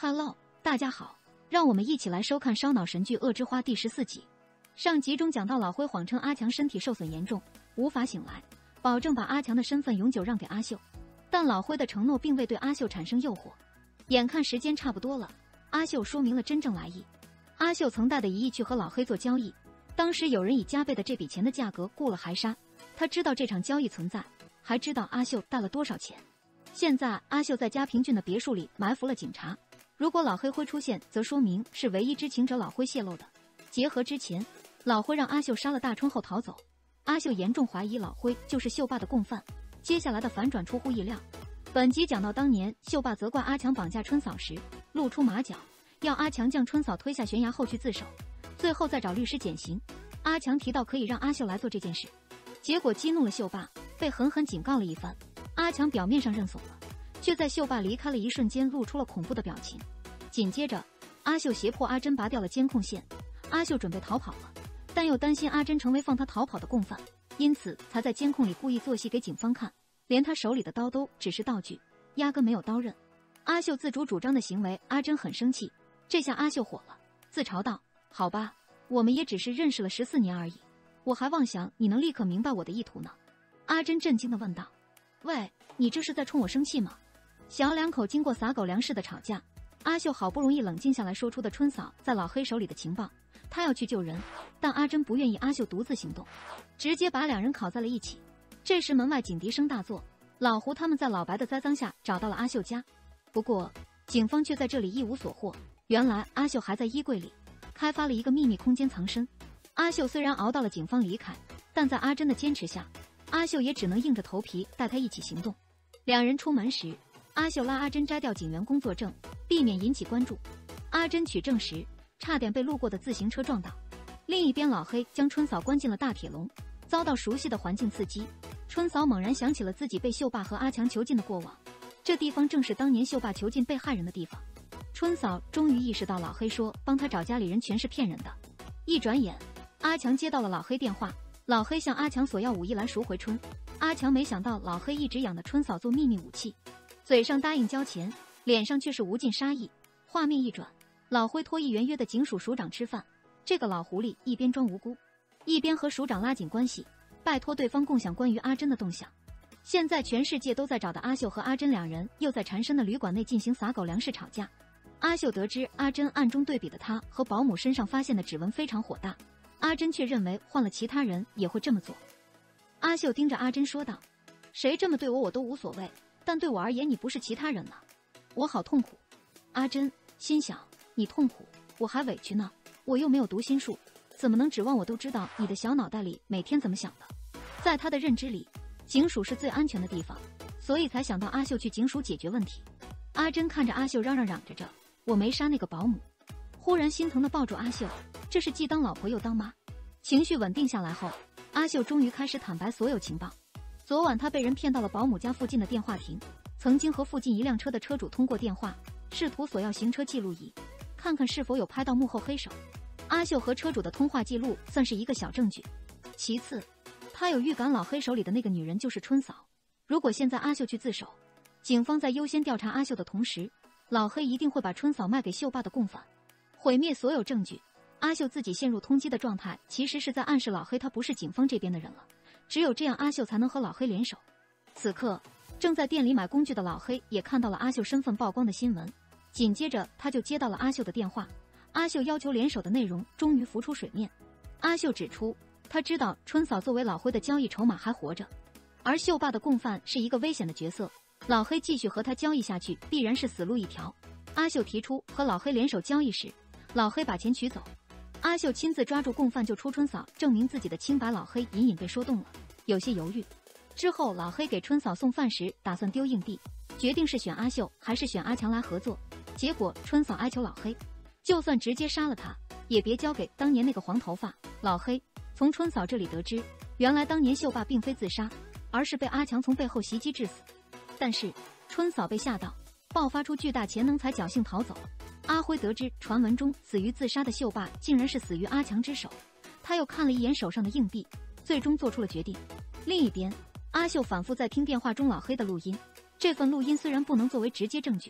Hello， 大家好，让我们一起来收看烧脑神剧《恶之花》第14集。上集中讲到老辉谎称阿强身体受损严重，无法醒来，保证把阿强的身份永久让给阿秀。但老辉的承诺并未对阿秀产生诱惑。眼看时间差不多了，阿秀说明了真正来意。阿秀曾带着1亿去和老黑做交易，当时有人以加倍的这笔钱的价格雇了海沙，他知道这场交易存在，还知道阿秀带了多少钱。现在阿秀在嘉平郡的别墅里埋伏了警察，如果老黑会出现，则说明是唯一知情者老辉泄露的。结合之前，老辉让阿秀杀了大春后逃走，阿秀严重怀疑老辉就是秀霸的共犯。接下来的反转出乎意料。本集讲到当年秀霸责怪阿强绑架春嫂时露出马脚，要阿强将春嫂推下悬崖后去自首，最后再找律师减刑。阿强提到可以让阿秀来做这件事，结果激怒了秀霸，被狠狠警告了一番。阿强表面上认怂了，却在秀霸离开了一瞬间露出了恐怖的表情。紧接着，阿秀胁迫阿珍拔掉了监控线，阿秀准备逃跑了，但又担心阿珍成为放他逃跑的共犯，因此才在监控里故意做戏给警方看，连他手里的刀都只是道具，压根没有刀刃。阿秀自主主张的行为，阿珍很生气，这下阿秀火了，自嘲道：好吧，我们也只是认识了14年而已，我还妄想你能立刻明白我的意图呢。阿珍震惊地问道：喂，你这是在冲我生气吗？小两口经过撒狗粮似的吵架，阿秀好不容易冷静下来说出的春嫂在老黑手里的情报，他要去救人，但阿珍不愿意阿秀独自行动，直接把两人铐在了一起。这时门外警笛声大作，老胡他们在老白的栽赃下找到了阿秀家，不过警方却在这里一无所获。原来阿秀还在衣柜里开发了一个秘密空间藏身。阿秀虽然熬到了警方离开，但在阿珍的坚持下，阿秀也只能硬着头皮带他一起行动。两人出门时，阿秀拉阿珍摘掉警员工作证，避免引起关注。阿珍取证时，差点被路过的自行车撞倒。另一边，老黑将春嫂关进了大铁笼，遭到熟悉的环境刺激，春嫂猛然想起了自己被秀霸和阿强囚禁的过往，这地方正是当年秀霸囚禁被害人的地方。春嫂终于意识到老黑说帮他找家里人全是骗人的。一转眼，阿强接到了老黑电话，老黑向阿强索要5亿来赎回春。阿强没想到老黑一直养的春嫂做秘密武器，嘴上答应交钱，脸上却是无尽杀意。画面一转，老辉托议员约的警署署长吃饭，这个老狐狸一边装无辜，一边和署长拉紧关系，拜托对方共享关于阿珍的动向。现在全世界都在找的阿秀和阿珍两人又在缠身的旅馆内进行撒狗粮式吵架。阿秀得知阿珍暗中对比的他和保姆身上发现的指纹非常火大，阿珍却认为换了其他人也会这么做。阿秀盯着阿珍说道：谁这么对我我都无所谓，但对我而言你不是其他人了，我好痛苦。阿珍心想，你痛苦，我还委屈呢，我又没有读心术，怎么能指望我都知道你的小脑袋里每天怎么想的。在他的认知里，警署是最安全的地方，所以才想到阿秀去警署解决问题。阿珍看着阿秀嚷着着我没杀那个保姆，忽然心疼地抱住阿秀，这是既当老婆又当妈。情绪稳定下来后，阿秀终于开始坦白所有情报。昨晚他被人骗到了保姆家附近的电话亭，曾经和附近一辆车的车主通过电话，试图索要行车记录仪，看看是否有拍到幕后黑手。阿秀和车主的通话记录算是一个小证据。其次，他有预感老黑手里的那个女人就是春嫂，如果现在阿秀去自首，警方在优先调查阿秀的同时，老黑一定会把春嫂卖给秀霸的共犯，毁灭所有证据。阿秀自己陷入通缉的状态，其实是在暗示老黑他不是警方这边的人了，只有这样阿秀才能和老黑联手。此刻正在店里买工具的老黑也看到了阿秀身份曝光的新闻，紧接着他就接到了阿秀的电话，阿秀要求联手的内容终于浮出水面。阿秀指出，他知道春嫂作为老辉的交易筹码还活着，而秀霸的共犯是一个危险的角色，老黑继续和他交易下去必然是死路一条。阿秀提出和老黑联手交易时，老黑把钱取走，阿秀亲自抓住共犯救出春嫂，证明自己的清白。老黑隐隐被说动了，有些犹豫。之后老黑给春嫂送饭时打算丢硬币，决定是选阿秀还是选阿强来合作。结果春嫂哀求老黑，就算直接杀了他，也别交给当年那个黄头发。老黑从春嫂这里得知，原来当年秀霸并非自杀，而是被阿强从背后袭击致死。但是春嫂被吓到，爆发出巨大潜能才侥幸逃走。阿辉得知传闻中死于自杀的秀霸竟然是死于阿强之手，他又看了一眼手上的硬币，最终做出了决定。另一边，阿秀反复在听电话中老黑的录音，这份录音虽然不能作为直接证据，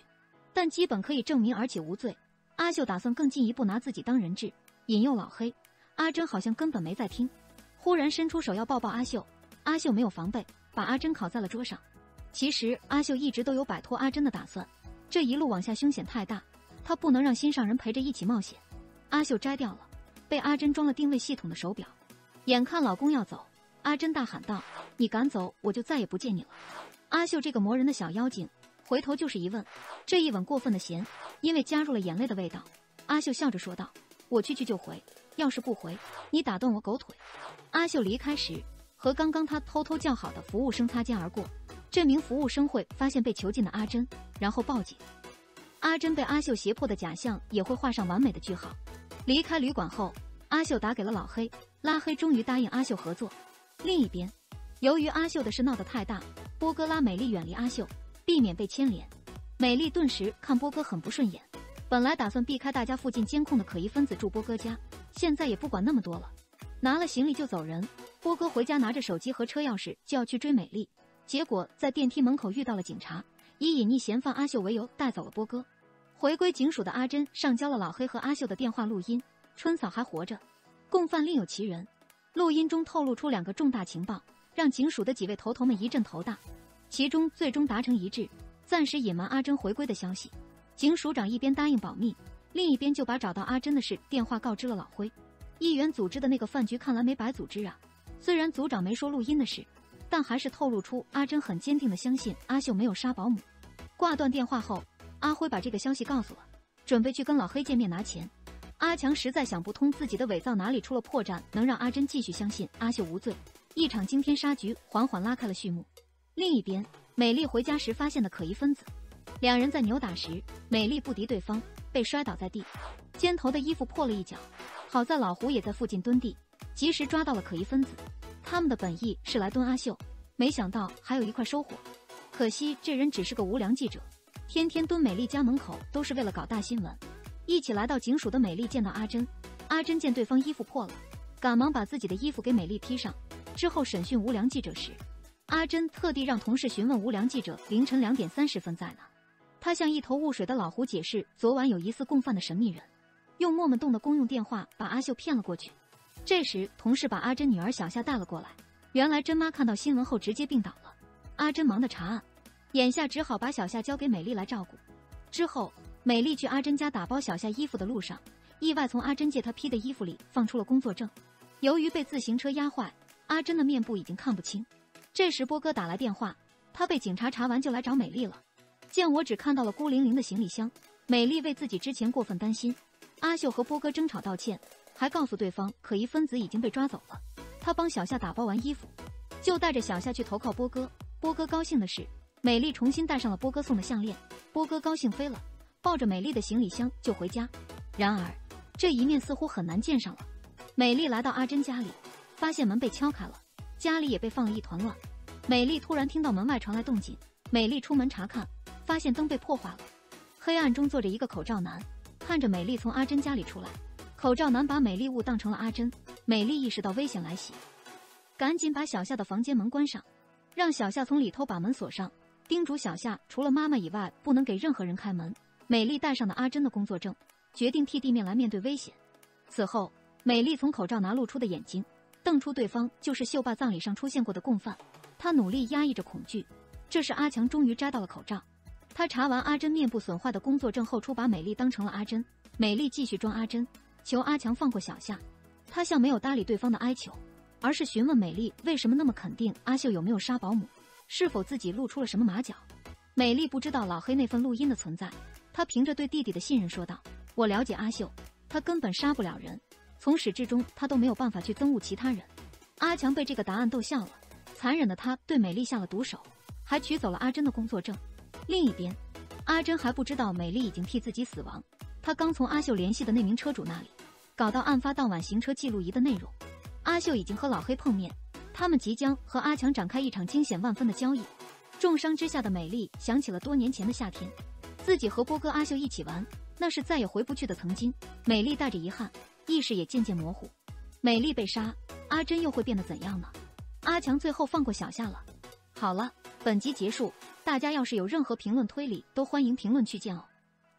但基本可以证明而且无罪。阿秀打算更进一步拿自己当人质，引诱老黑。阿珍好像根本没在听，忽然伸出手要抱抱阿秀，阿秀没有防备，把阿珍拷在了桌上。其实阿秀一直都有摆脱阿珍的打算，这一路往下凶险太大，她不能让心上人陪着一起冒险。阿秀摘掉了被阿珍装了定位系统的手表，眼看老公要走，阿珍大喊道：“你敢走，我就再也不见你了！”阿秀这个磨人的小妖精，回头就是一吻，这一吻过分的咸，因为加入了眼泪的味道。阿秀笑着说道：“我去就回，要是不回，你打断我狗腿。”阿秀离开时，和刚刚他偷偷叫好的服务生擦肩而过。这名服务生会发现被囚禁的阿珍，然后报警。阿珍被阿秀胁迫的假象也会画上完美的句号。离开旅馆后，阿秀打给了老黑，拉黑终于答应阿秀合作。另一边，由于阿秀的事闹得太大，波哥拉美丽远离阿秀，避免被牵连。美丽顿时看波哥很不顺眼，本来打算避开大家附近监控的可疑分子住波哥家，现在也不管那么多了，拿了行李就走人。波哥回家拿着手机和车钥匙就要去追美丽，结果在电梯门口遇到了警察，以隐匿嫌犯阿秀为由带走了波哥。回归警署的阿珍上交了老黑和阿秀的电话录音，春嫂还活着，共犯另有其人。录音中透露出2个重大情报，让警署的几位头头们一阵头大，其中最终达成一致，暂时隐瞒阿珍回归的消息。警署长一边答应保密，另一边就把找到阿珍的事电话告知了老辉。议员组织的那个饭局看来没白组织啊，虽然组长没说录音的事，但还是透露出阿珍很坚定地相信阿秀没有杀保姆。挂断电话后，阿辉把这个消息告诉了，准备去跟老黑见面拿钱。阿强实在想不通自己的伪造哪里出了破绽，能让阿珍继续相信阿秀无罪。一场惊天杀局缓缓拉开了序幕。另一边，美丽回家时发现的可疑分子，两人在扭打时，美丽不敌对方，被摔倒在地，肩头的衣服破了一角。好在老胡也在附近蹲地，及时抓到了可疑分子。他们的本意是来蹲阿秀，没想到还有一块收获。可惜这人只是个无良记者，天天蹲美丽家门口都是为了搞大新闻。一起来到警署的美丽见到阿珍，阿珍见对方衣服破了，赶忙把自己的衣服给美丽披上。之后审讯无良记者时，阿珍特地让同事询问无良记者凌晨2点30分在哪。他向一头雾水的老胡解释，昨晚有疑似共犯的神秘人用磨门洞的公用电话把阿秀骗了过去。这时同事把阿珍女儿小夏带了过来，原来珍妈看到新闻后直接病倒了，阿珍忙的查案，眼下只好把小夏交给美丽来照顾。之后美丽去阿珍家打包小夏衣服的路上，意外从阿珍借她披的衣服里放出了工作证。由于被自行车压坏，阿珍的面部已经看不清。这时波哥打来电话，他被警察查完就来找美丽了。见我只看到了孤零零的行李箱，美丽为自己之前过分担心。阿秀和波哥争吵道歉，还告诉对方可疑分子已经被抓走了。他帮小夏打包完衣服，就带着小夏去投靠波哥。波哥高兴的是，美丽重新戴上了波哥送的项链，波哥高兴飞了，抱着美丽的行李箱就回家。然而这一面似乎很难见上了。美丽来到阿珍家里，发现门被敲开了，家里也被放了一团乱。美丽突然听到门外传来动静，美丽出门查看，发现灯被破坏了。黑暗中坐着一个口罩男，看着美丽从阿珍家里出来，口罩男把美丽误当成了阿珍。美丽意识到危险来袭，赶紧把小夏的房间门关上，让小夏从里头把门锁上，叮嘱小夏除了妈妈以外不能给任何人开门。美丽带上了阿珍的工作证，决定替地面来面对危险。此后美丽从口罩拿露出的眼睛瞪出对方就是秀霸葬礼上出现过的共犯，她努力压抑着恐惧。这时阿强终于摘到了口罩，他查完阿珍面部损坏的工作证后，初把美丽当成了阿珍。美丽继续装阿珍，求阿强放过小夏。他像没有搭理对方的哀求，而是询问美丽为什么那么肯定阿秀有没有杀保姆，是否自己露出了什么马脚。美丽不知道老黑那份录音的存在，她凭着对弟弟的信任说道：“我了解阿秀，她根本杀不了人，从始至终她都没有办法去憎恶其他人。”阿强被这个答案逗笑了，残忍的他对美丽下了毒手，还取走了阿珍的工作证。另一边，阿珍还不知道美丽已经替自己死亡，她刚从阿秀联系的那名车主那里搞到案发当晚行车记录仪的内容。阿秀已经和老黑碰面，他们即将和阿强展开一场惊险万分的交易。重伤之下的美丽想起了多年前的夏天，自己和波哥阿秀一起玩，那是再也回不去的曾经。美丽带着遗憾，意识也渐渐模糊。美丽被杀，阿珍又会变得怎样呢？阿强最后放过小夏了。好了，本集结束，大家要是有任何评论推理，都欢迎评论区见哦。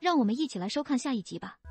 让我们一起来收看下一集吧。